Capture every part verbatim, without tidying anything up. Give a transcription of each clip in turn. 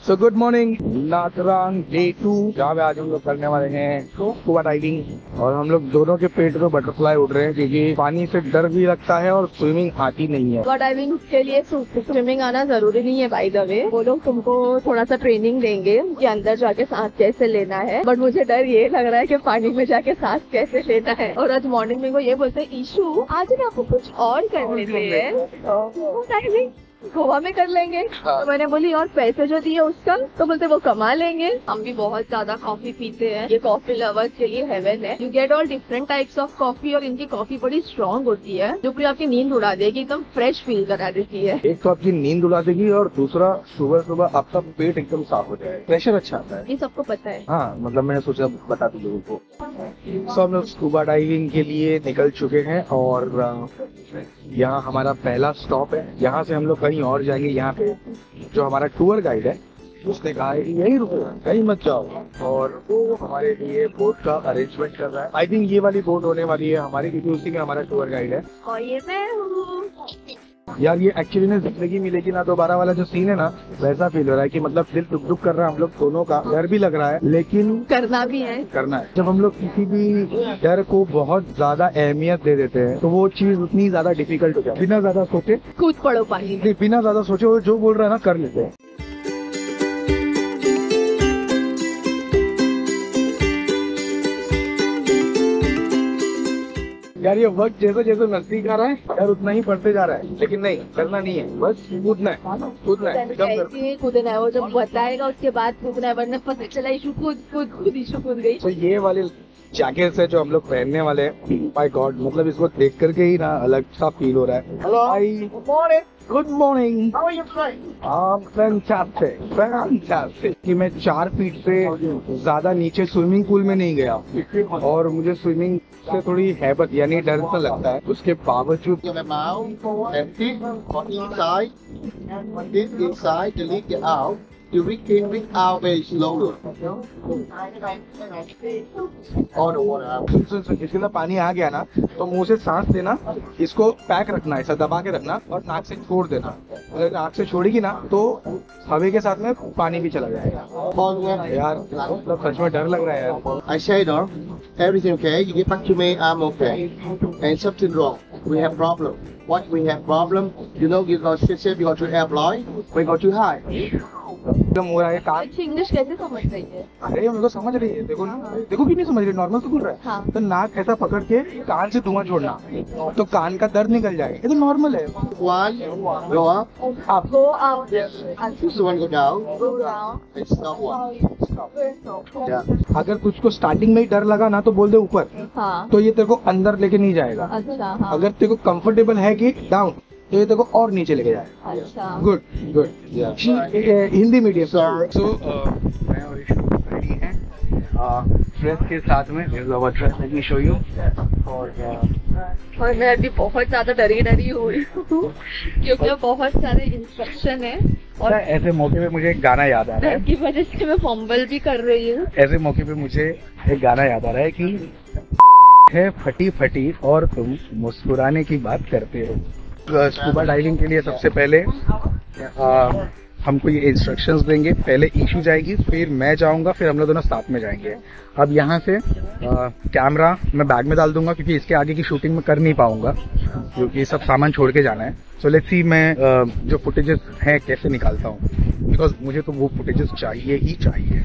सो good morning Nha Trang day two, जहाँ पे आज हम लोग करने वाले हैं स्कूबा डाइविंग। और हम लोग दोनों के पेट में बटरफ्लाई उड़ रहे हैं क्योंकि पानी से डर भी लगता है और स्विमिंग आती नहीं है। स्कूबा डाइविंग के लिए स्विमिंग आना जरूरी नहीं है बाय द वे। वो लोग तुमको थोड़ा सा ट्रेनिंग देंगे कि अंदर जाके सांस कैसे लेना है, बट मुझे डर ये लग रहा है कि पानी में जाके सांस कैसे लेना है। और आज मॉर्निंग में वो ये बोलते हैं ईशू आज ना आपको कुछ और कर लेते हैं, गोवा में कर लेंगे। हाँ। तो मैंने बोली और पैसे जो दिए उसका, तो बोलते वो कमा लेंगे। हम भी बहुत ज्यादा कॉफी पीते हैं, ये कॉफी लवर्स के लिए हेवन है। You get all different types of coffee और इनकी कॉफी बड़ी स्ट्रॉन्ग होती है जो पूरी आपकी नींद उड़ा देगी, एकदम फ्रेश फील करा देती है। एक तो आपकी नींद उड़ा देगी और दूसरा सुबह सुबह आपका पेट एकदम साफ हो जाए, प्रेशर अच्छा आता है। ये सबको पता है। हाँ, मतलब मैंने सोचा बता दूं लोगों को। सो हम लोग स्कूबा डाइविंग के लिए निकल चुके हैं और यहाँ हमारा पहला स्टॉप है। यहाँ से हम लोग कहीं और जाएंगे। यहाँ पे जो हमारा टूर गाइड है उसने कहा है यही रुको, कहीं मत जाओ, और वो हमारे लिए बोट का अरेंजमेंट कर रहा है। आई थिंक ये वाली बोट होने वाली है हमारी, क्योंकि उसी में हमारा टूर गाइड है। और ये मैं हूँ यार, ये एक्चुअली में जिंदगी मिलेगी ना दोबारा वाला जो सीन है ना, वैसा फील हो रहा है कि मतलब दिल दुख दुख कर रहा है हम लोग दोनों का। डर भी लग रहा है लेकिन करना भी है करना है। जब हम लोग किसी भी डर को बहुत ज्यादा अहमियत दे देते हैं तो वो चीज उतनी ज्यादा डिफिकल्ट हो जाती है। बिना ज्यादा सोचे कूद पड़ो पानी में, बिना ज्यादा सोचे वो जो बोल रहा है ना कर लेते हैं। यार ये वक्त जैसे जैसे नजदीक आ रहा है यार उतना ही बढ़ते जा रहा है, लेकिन नहीं, करना नहीं है, बस कूदना है, कूदना है, ऐसे कूदना है। वो जब बताएगा उसके बाद कूदना है, वरना पता चला इशू कूद कूद कूद इशू कूद गई। तो ये वाले जैकेट्स है जो हम लोग पहनने वाले हैं, माय गॉड, मतलब इसको देख करके ही ना अलग सा फील हो रहा है। Hello, good morning, how are you today? Fantastic, fantastic. कि मैं चार फीट से ज्यादा नीचे स्विमिंग पूल में नहीं गया और मुझे स्विमिंग से थोड़ी हैबत यानी डर सा लगता है, उसके बावजूद You reach in, reach out very slowly. All the water out. सुन सुन सुन, इसके अंदर पानी आ गया ना तो मुंह से सांस देना, इसको पैक रखना, ऐसा दबा के रखना और नाक से छोड़ देना। अगर नाक से छोड़ेगी ना तो हवा के साथ में पानी भी चला जाएगा। यार मतलब सच में डर लग रहा है यार। I say no, everything okay. You get back to me, I'm okay. And something wrong. We have problem. What we have problem? You know, you go to you go to airline. We go too high. एकदम हो रहा है कान। अच्छी English कैसे समझ रही है? अरे मेरे को समझ रही है, देखो ना, देखो कि नहीं समझ रही, नॉर्मल तो बोल रहा है। हाँ। तो नाक ऐसा पकड़ के कान से धुआं छोड़ना तो कान का दर्द निकल जाएगा, ये तो नॉर्मल है। One, go up. आप Go up. This one go down. Go down. And stop one. Yeah. अगर तुझको स्टार्टिंग में ही डर लगा ना तो बोल दे ऊपर, हाँ। तो ये तेरे को अंदर लेके नहीं जाएगा। अच्छा। हाँ। अगर तेरे को कंफर्टेबल है कि डाउन, तो ये तेरे को और नीचे लेके जाएगा। अच्छा। Good good. Hindi medium. So, so मैं और ईशू रेडी हैं ड्रेस के साथ में। Dress let me show you. और और मैं अभी बहुत ज्यादा डरी डरी हुई हूँ क्योंकि बहुत सारे इंस्ट्रक्शन है और ऐसे मौके पे मुझे एक गाना याद आ रहा डर है। की वजह से मैं फंबल भी कर रही हूँ। ऐसे मौके पे मुझे एक गाना याद आ रहा है कि है फटी फटी और तुम मुस्कुराने की बात करते हो। स्कूबा डाइविंग के लिए सबसे पहले आ, हमको ये इंस्ट्रक्शंस देंगे। पहले ईशू जाएगी, फिर मैं जाऊंगा, फिर हम लोग दोनों साथ में जाएंगे। अब यहाँ से आ, कैमरा मैं बैग में डाल दूंगा क्योंकि इसके आगे की शूटिंग में कर नहीं पाऊंगा क्योंकि सब सामान छोड़ के जाना है। सो लेट्स सी मैं आ, जो फुटेजेस हैं कैसे निकालता हूँ, बिकॉज मुझे तो वो फुटेजेस चाहिए ही चाहिए।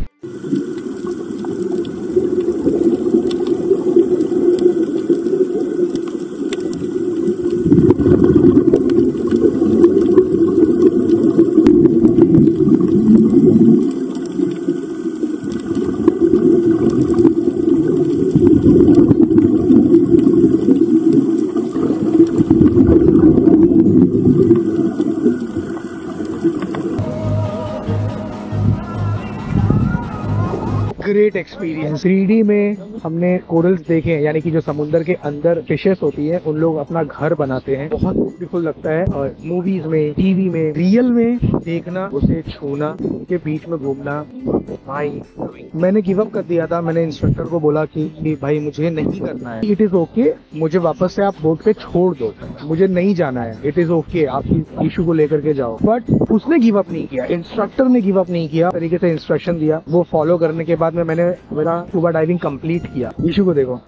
Great experience. थ्री डी में हमने कोरल्स देखे हैं, यानी कि जो समुद्र के अंदर फिशेस होती हैं उन लोग अपना घर बनाते हैं, बहुत ब्यूटीफुल लगता है। और मूवीज में, टीवी में, रियल में देखना, उसे छूना, उनके बीच में घूमना, भाई मैंने गिव अप कर दिया था। मैंने इंस्ट्रक्टर को बोला कि, कि भाई मुझे नहीं करना है, इट इज ओके, मुझे वापस से आप बोट पे छोड़ दो, मुझे नहीं जाना है, इट इज ओके, आप इस इशू को लेकर के जाओ। बट उसने गिव अप नहीं किया, इंस्ट्रक्टर ने गिव अप नहीं किया, तरीके से इंस्ट्रक्शन दिया, वो फॉलो करने के बाद में मैंने मेरा स्कूबा डाइविंग कंप्लीट किया। इशू को देखो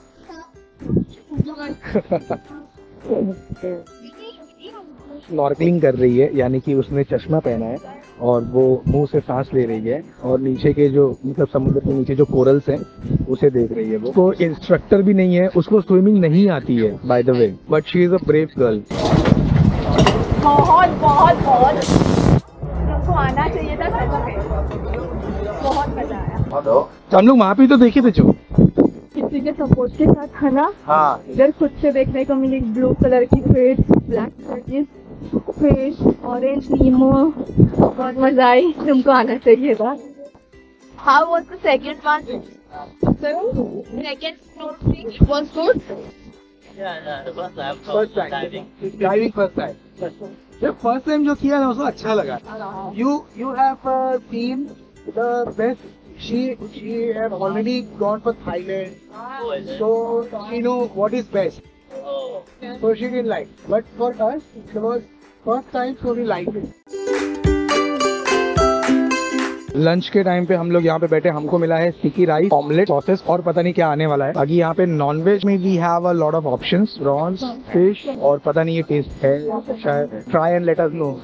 स्नॉर्कलिंग कर रही है, यानी कि उसने चश्मा पहना है और वो मुंह से सांस ले रही है और नीचे के जो मतलब समुद्र के नीचे जो कोरल्स हैं उसे देख रही है। वो तो इंस्ट्रक्टर भी नहीं है, उसको स्विमिंग नहीं आती है by the way, but she is a brave girl. बहुत बहुत बहुत तुमको आना चाहिए था सच में, बहुत मजा आया। तो हम लोग वहाँ पे तो देखे थे जो किसी के सपोर्ट के साथ था ना। हाँ, इधर खुद से देखने को मिली ब्लू कलर की फिश, ब्लैक कलर की फिश, ऑरेंज नीमो, बहुत मजा आई। तुमको आना चाहिए था। How was the second one? Second snorkelling was good. Yeah, yeah, the first time. First time diving. Driving first time जब फर्स्ट टाइम जो किया ना उसको अच्छा लगा। You you have seen the best, she she have already gone for Thailand, Oh, is it? so she know what is best, Oh. so she didn't like, but for us it was first time, so we liked it. Lunch के time पे हम लोग यहाँ पे बैठे, हमको मिला है स्टिकी राइस, ऑमलेट, सॉसेस और पता नहीं क्या आने वाला है। बाकी यहाँ पे नॉनवेज में we have a lot of options, prawns, fish, और पता नहीं ये टेस्ट है शायद, try and let us know.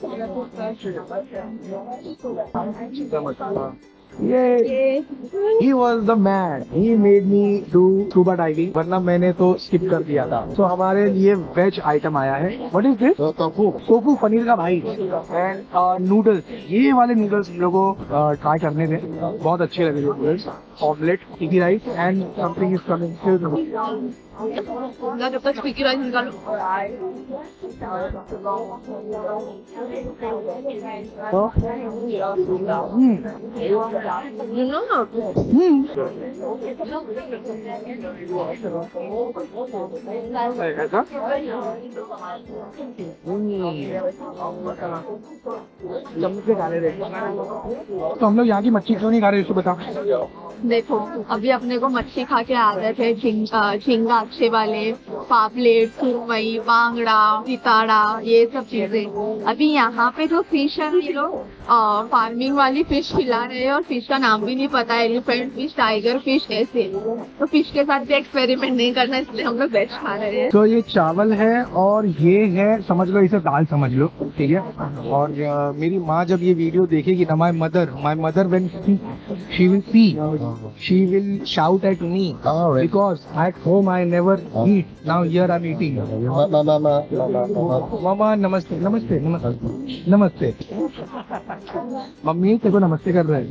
ये he was the man, he made me do scuba diving, वरना मैंने तो स्किप कर दिया था। तो so, हमारे लिए वेज आइटम आया है। What is this? Tofu, tofu paneer का भाई, एंड नूडल्स। ये वाले नूडल्स हम लोग को ट्राई करने थे, बहुत अच्छे लगे noodles. Omelette, sticky rice and something is coming. जब तक स्टिकी राइस निकालो। You know how to. तो हम लोग यहाँ की मच्छी क्यों नहीं खा रहे, इसको बता। देखो अभी अपने को मच्छी खा के आदत है, झींगा झींगा अच्छे वाले, पापलेट, सुरमई, बांगड़ा, सिताड़ा, ये सब चीजें। अभी यहाँ पे जो फिश है ये लोग फार्मिंग वाली फिश खिला रहे हैं और फिश का नाम भी नहीं पता, एलिफेंट फिश, टाइगर फिश, ऐसे। तो फिश के साथ भी एक्सपेरिमेंट नहीं करना, इसलिए हम लोग वेज खा रहे हैं। तो ये चावल है और ये है, समझ लो इसे दाल समझ लो, ठीक है। और uh, मेरी माँ जब ये वीडियो देखेगी ना, my mother my mother when she will see, she will shout at me because at home I never eat, now here I am eating. मामा नमस्ते नमस्ते नमस्ते नमस्ते। मम्मी तेरे को नमस्ते कर रहा है।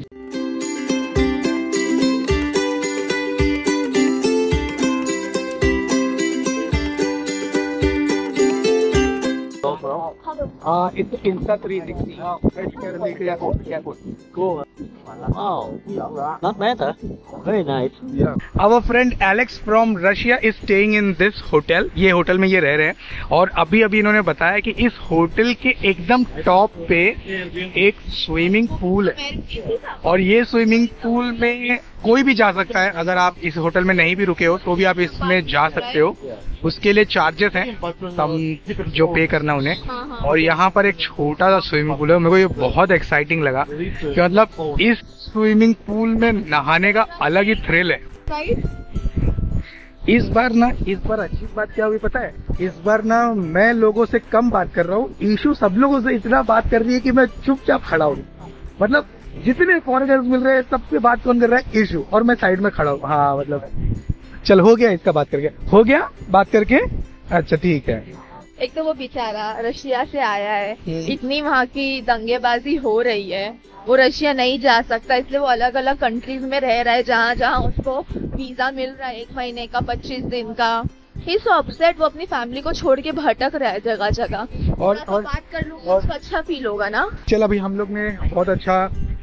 Uh, it's Insta three sixty. Fresh Arabic airport. airport. Cool. Wow. Not bad, huh? Very nice. Yeah. Our friend Alex from Russia is staying in this hotel. ये होटल में ये रह रहे हैं और अभी अभी इन्होंने बताया कि इस होटल के एकदम टॉप पे एक स्विमिंग पूल है और ये स्विमिंग पूल में कोई भी जा सकता है। अगर आप इस होटल में नहीं भी रुके हो तो भी आप इसमें जा सकते हो, उसके लिए चार्जेस हैं हम जो पे करना उन्हें। और यहाँ पर एक छोटा सा स्विमिंग पूल है, मेरे को ये बहुत एक्साइटिंग लगा कि मतलब इस स्विमिंग पूल में नहाने का अलग ही थ्रिल है। इस बार ना इस बार अच्छी बात क्या हुई पता है, इस बार ना मैं लोगों से कम बात कर रहा हूँ, ईशू सब लोगों से इतना बात कर रही है कि मैं चुपचाप खड़ा हूँ। मतलब जितने फॉरेनर्स मिल रहे हैं सबसे बात कौन कर रहा है, ईशू, और मैं साइड में खड़ा हूँ। हाँ मतलब चल हो गया इसका बात करके, हो गया बात करके, अच्छा ठीक है। एक तो वो बेचारा रशिया से आया है, इतनी वहाँ की दंगेबाजी हो रही है, वो रशिया नहीं जा सकता, इसलिए वो अलग अलग कंट्रीज में रह रहा है जहाँ जहाँ उसको वीजा मिल रहा है, एक महीने का, पच्चीस दिन का। ही सो अपसेट, वो अपनी फैमिली को छोड़ के भटक रहा है जगह जगह। और, तो और बात कर लूँ, उसको अच्छा फील होगा ना। चल अभी हम लोग ने बहुत अच्छा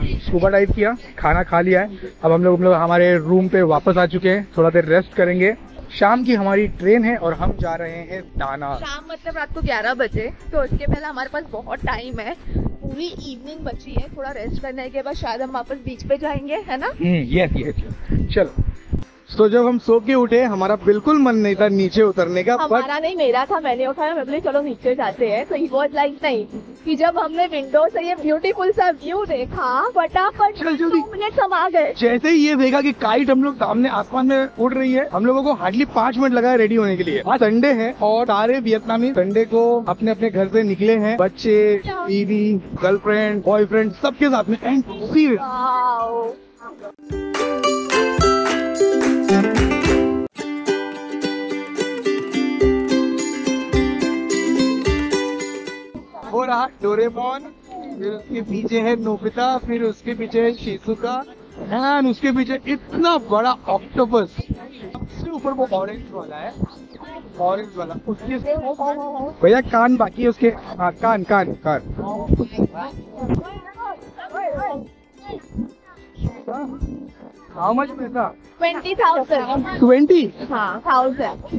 स्कूबा डाइव किया, खाना खा लिया है। अब हम लोग हम लोग हमारे रूम पे वापस आ चुके हैं, थोड़ा देर रेस्ट करेंगे। शाम की हमारी ट्रेन है और हम जा रहे हैं दाना। शाम मतलब रात को ग्यारह बजे, तो उसके पहले हमारे पास बहुत टाइम है, पूरी इवनिंग बची है। थोड़ा रेस्ट करने के बाद शायद हम वापस बीच पे जाएंगे, है ना? Yes yes. चलो, तो जब हम सो के उठे, हमारा बिल्कुल मन नहीं था नीचे उतरने का। हमारा नहीं, मेरा था, मैंने उठाया, मैं बोली चलो नीचे जाते हैं। तो ही वाज लाइक नहीं कि जब हमने विंडो से ये ब्यूटीफुल सा व्यू देखा, फटाफट चल जल्दी, दो मिनट हम आ गए। जैसे ही ये देखा कि काइट हम लोग सामने आसमान में उड़ रही है, हम लोगों को हार्डली पाँच मिनट लगा है रेडी होने के लिए। आज संडे है और सारे वियतनामी संडे को अपने अपने घर से निकले हैं, बच्चे, बीवी, गर्लफ्रेंड, बॉयफ्रेंड, सबके साथ में। एंड वाओ, हो रहा डोरेमोन, फिर उसके पीछे है नोबिता, फिर उसके पीछे है शिजुका, एंड उसके पीछे इतना बड़ा ऑक्टोपस। सबसे ऊपर वो ऑरेंज वाला है, ऑरेंज वाला। उसके भैया कान बाकी है उसके। हाँ, कान कान कान। हाउ मच पैसा? Twenty thousand. ट्वेंटी? हाँ, thousand.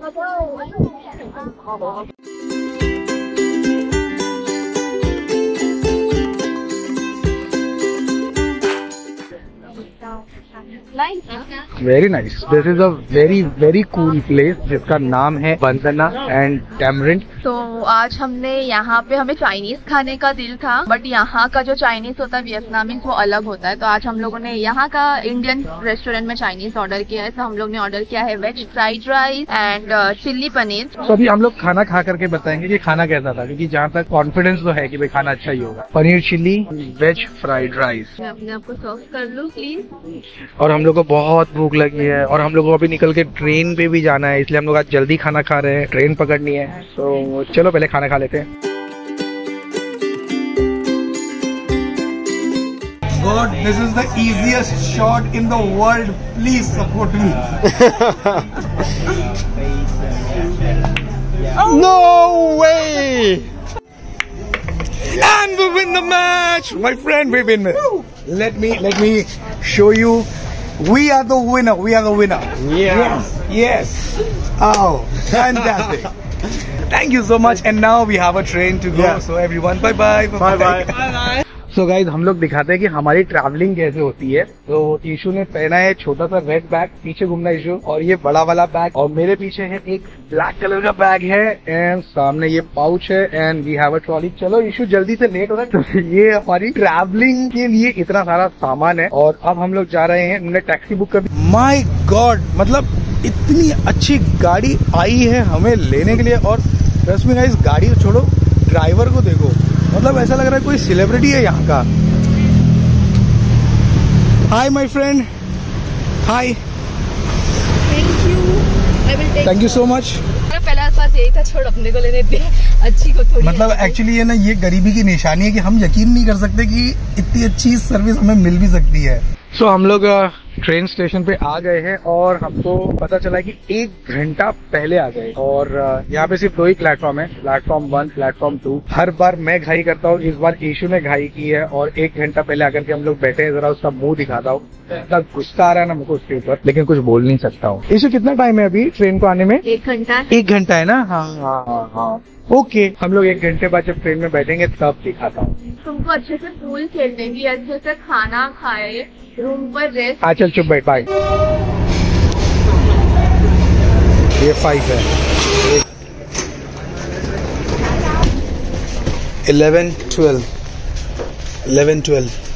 Very nice. This is a very very cool place जिसका नाम है बंदना एंड टैमरिंड। तो आज हमने यहाँ पे, हमें चाइनीज खाने का दिल था, बट यहाँ का जो चाइनीज होता है वियतनामीज वो अलग होता है। तो आज हम लोगों ने यहाँ का इंडियन रेस्टोरेंट में चाइनीज ऑर्डर किया है। तो हम लोग ने ऑर्डर किया है veg fried rice and chilli paneer. तो अभी हम लोग खाना खा करके बताएंगे कि खाना कैसा था, क्योंकि जहाँ तक कॉन्फिडेंस तो है कि भाई खाना अच्छा ही होगा। Paneer chilli, veg fried rice. मैं अपने आपको सर्व कर लूँ प्लीज। और हम लोग को बहुत भूख लगी है और हम लोग को अभी निकल के ट्रेन पे भी जाना है, इसलिए हम लोग आज जल्दी खाना खा रहे हैं, ट्रेन पकड़नी है। तो चलो पहले खाना खा लेते हैं। God, this is the easiest shot in the world. Please support me. No way! And we win the match, my friend. We win. Let me let me show you. We are the winner. We are the winner. Yeah. Yes. Yes. Oh, fantastic. Thank you so much. And now we have a train to go. Yeah. So everyone, bye bye. Bye bye. Bye bye. So so guys, हम लोग दिखाते हैं कि हमारी travelling कैसे होती है। तो ईशु ने पहना है छोटा सा रेड बैग, पीछे घूमना ईशु, और ये बड़ा वाला बैग, और मेरे पीछे है एक ब्लैक कलर का बैग है, एंड सामने ये पाउच है, and we have a trolley. चलो ईशु जल्दी से लेट हो रहा है। तो ये हमारी ट्रैवलिंग के लिए इतना सारा सामान है। और अब हम लोग जा रहे हैं, हमने टैक्सी बुक कर दी। माई गॉड, मतलब इतनी अच्छी गाड़ी आई है हमें लेने के लिए। और ट्रस्ट मी गाइस, गाड़ी छोड़ो, ड्राइवर को देखो, मतलब ऐसा लग रहा है कोई सेलिब्रिटी है यहाँ का। Hi my friend, hi, thank you, thank you so much. मेरा पहला पास यही था, छोड़ अपने को लेने दे, अच्छी को थोड़ी। मतलब एक्चुअली ये ना, ये गरीबी की निशानी है कि हम यकीन नहीं कर सकते कि इतनी अच्छी सर्विस हमें मिल भी सकती है। सो so, हम लोग ट्रेन स्टेशन पे आ गए हैं और हमको पता चला कि एक घंटा पहले आ गए। और यहाँ पे सिर्फ दो ही प्लेटफॉर्म है, प्लेटफॉर्म वन, प्लेटफॉर्म टू। हर बार मैं घाई करता हूँ, इस बार ईशु ने घाई की है और एक घंटा पहले आकर के हम लोग बैठे हैं। जरा उसका मुंह दिखाता हूँ, इतना गुस्सा आ रहा है ना मुझको उसके ऊपर, लेकिन कुछ बोल नहीं सकता हूँ। ईशु कितना टाइम है अभी ट्रेन को आने में? एक घंटा। एक घंटा है ना? हाँ हाँ हाँ हाँ, ओके okay. हम लोग एक घंटे बाद जब ट्रेन में बैठेंगे तब दिखाता हूँ तुमको। अच्छे से पूल खेलने की, अच्छे से खाना खाए, रूम पर रेस्ट। हाँ चल चुप बैठ, बाय। ये फाइव है, इलेवन ट्वेल्व, इलेवन ट्वेल्व